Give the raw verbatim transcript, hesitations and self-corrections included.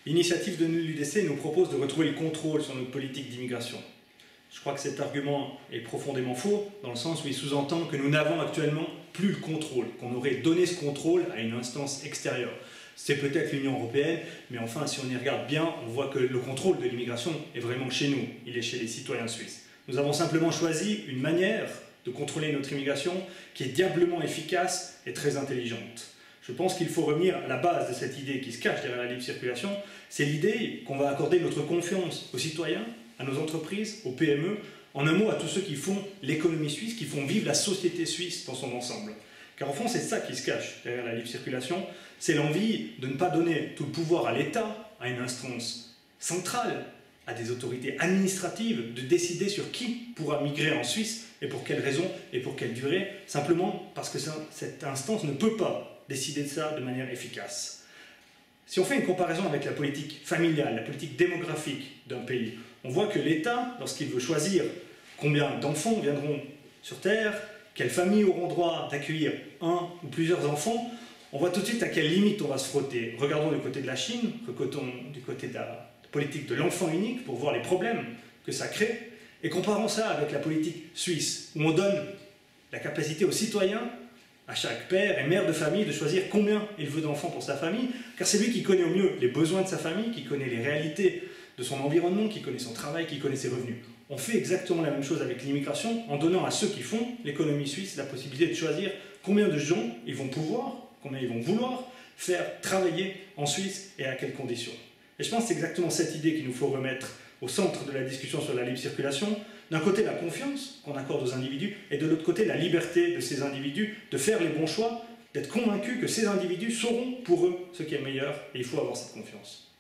L'initiative de l'U D C nous propose de retrouver le contrôle sur notre politique d'immigration. Je crois que cet argument est profondément faux, dans le sens où il sous-entend que nous n'avons actuellement plus le contrôle, qu'on aurait donné ce contrôle à une instance extérieure. C'est peut-être l'Union européenne, mais enfin, si on y regarde bien, on voit que le contrôle de l'immigration est vraiment chez nous, il est chez les citoyens suisses. Nous avons simplement choisi une manière de contrôler notre immigration qui est diablement efficace et très intelligente. Je pense qu'il faut revenir à la base de cette idée qui se cache derrière la libre circulation, c'est l'idée qu'on va accorder notre confiance aux citoyens, à nos entreprises, aux P M E, en un mot à tous ceux qui font l'économie suisse, qui font vivre la société suisse dans son ensemble. Car au fond, c'est ça qui se cache derrière la libre circulation, c'est l'envie de ne pas donner tout le pouvoir à l'État, à une instance centrale, à des autorités administratives, de décider sur qui pourra migrer en Suisse et pour quelles raisons et pour quelle durée, simplement parce que ça, cette instance ne peut pas décider de ça de manière efficace. Si on fait une comparaison avec la politique familiale, la politique démographique d'un pays, on voit que l'État, lorsqu'il veut choisir combien d'enfants viendront sur Terre, quelles familles auront droit d'accueillir un ou plusieurs enfants, on voit tout de suite à quelle limite on va se frotter. Regardons du côté de la Chine, regardons du côté de la politique de l'enfant unique pour voir les problèmes que ça crée, et comparons ça avec la politique suisse, où on donne la capacité aux citoyens, à chaque père et mère de famille, de choisir combien il veut d'enfants pour sa famille, car c'est lui qui connaît au mieux les besoins de sa famille, qui connaît les réalités de son environnement, qui connaît son travail, qui connaît ses revenus. On fait exactement la même chose avec l'immigration, en donnant à ceux qui font l'économie suisse la possibilité de choisir combien de gens ils vont pouvoir, combien ils vont vouloir faire travailler en Suisse et à quelles conditions. Et je pense que c'est exactement cette idée qu'il nous faut remettre au centre de la discussion sur la libre circulation. D'un côté, la confiance qu'on accorde aux individus, et de l'autre côté, la liberté de ces individus de faire les bons choix, d'être convaincus que ces individus sauront pour eux ce qui est le meilleur, et il faut avoir cette confiance.